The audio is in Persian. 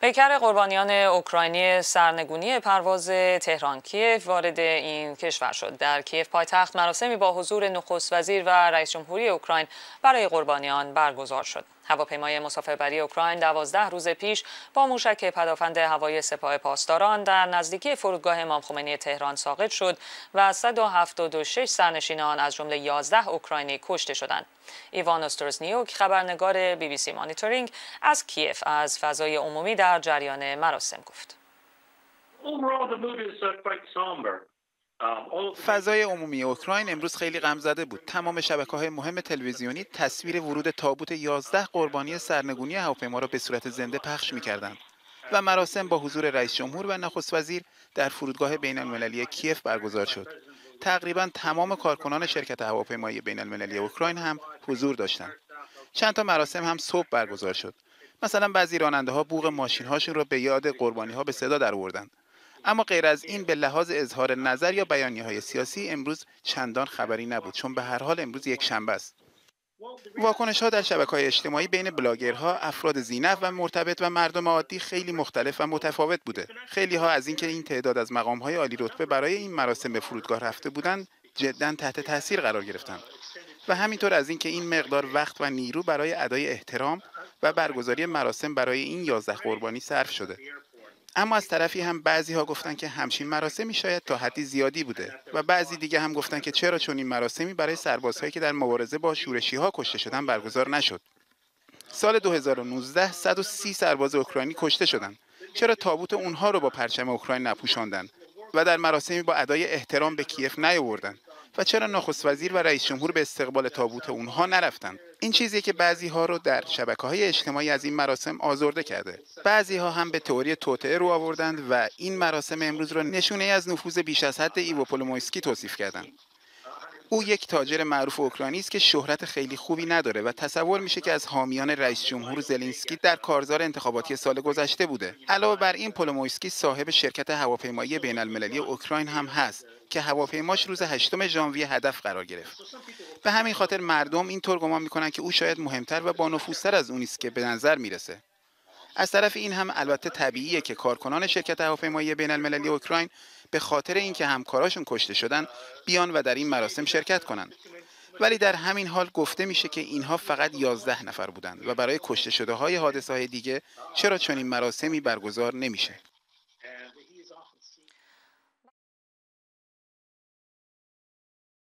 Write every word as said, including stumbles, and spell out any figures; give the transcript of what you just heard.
پیکر قربانیان اوکراینی سرنگونی پرواز تهران کیف وارد این کشور شد. در کیف پایتخت مراسمی با حضور نخست وزیر و رئیس جمهوری اوکراین برای قربانیان برگزار شد. هواپیمای مسافربری اوکراین دوازده روز پیش با موشک پدافند هوایی سپاه پاسداران در نزدیکی فرودگاه امام خمینی تهران ساقط شد و صد و هفتاد و شش سرنشین آن از جمله یازده اوکراینی کشته شدند. ایوان استرزنیوک خبرنگار بی بی سی مانیتورینگ از کیف از فضای عمومی در جریان مراسم گفت. فضای عمومی اوکراین امروز خیلی غمزده بود. تمام شبکه‌های مهم تلویزیونی تصویر ورود تابوت یازده قربانی سرنگونی هواپیما را به صورت زنده پخش می‌کردند و مراسم با حضور رئیس جمهور و نخست وزیر در فرودگاه بین‌المللی کیف برگزار شد. تقریباً تمام کارکنان شرکت هواپیمایی بین‌المللی اوکراین هم حضور داشتند. چند تا مراسم هم صبح برگزار شد. مثلا بعضی راننده‌ها بوق ماشین‌هاشون را به یاد قربانی‌ها به صدا درآوردند. اما غیر از این به لحاظ اظهار نظر یا بیانیه‌های سیاسی امروز چندان خبری نبود، چون به هر حال امروز یک شنبه است. واکنش‌ها در شبکه‌های اجتماعی بین بلاگرها، افراد ذی‌نفع و مرتبط و مردم عادی خیلی مختلف و متفاوت بوده. خیلی‌ها از اینکه این تعداد از مقام‌های عالی رتبه برای این مراسم به فرودگاه رفته بودند، جداً تحت تاثیر قرار گرفتند. و همینطور از اینکه این مقدار وقت و نیرو برای ادای احترام و برگزاری مراسم برای این یازده قربانی صرف شده. اما از طرفی هم بعضی ها گفتن که همچین مراسمی شاید تا حدی زیادی بوده و بعضی دیگه هم گفتن که چرا چنین مراسمی برای سربازهایی که در مبارزه با شورشی ها کشته شدن برگزار نشد. سال دو هزار و نوزده صد و سی سرباز اوکراینی کشته شدند. چرا تابوت اونها رو با پرچم اوکراین نپوشاندند و در مراسمی با ادای احترام به کیف نیاوردند؟ و چرا نخست وزیر و رئیس جمهور به استقبال تابوت اونها نرفتند؟ این چیزی که بعضی ها رو در شبکه‌های اجتماعی از این مراسم آزرده کرده. بعضی ها هم به تئوری توطئه رو آوردند و این مراسم امروز را نشونه از نفوذ بیش از حد ایو پولومویسکی توصیف کردند. او یک تاجر معروف اوکراینی است که شهرت خیلی خوبی نداره و تصور میشه که از حامیان رئیس جمهور زلنسکی در کارزار انتخاباتی سال گذشته بوده. علاوه بر این پولومویسکی صاحب شرکت هواپیمایی بین‌المللی اوکراین هم هست که هواپیماش روز هشتم ژانویه هدف قرار گرفت. به همین خاطر مردم اینطور گمان میکنن که او شاید مهمتر و با نفوذتر از اونی است که به نظر میرسه. از طرف این هم البته طبیعیه که کارکنان شرکت هواپیمایی بین‌المللی اوکراین به خاطر اینکه همکاراشون کشته شدن بیان و در این مراسم شرکت کنند. ولی در همین حال گفته میشه که اینها فقط یازده نفر بودند و برای کشته شده های حادثه های دیگه چرا چنین مراسمی برگزار نمیشه؟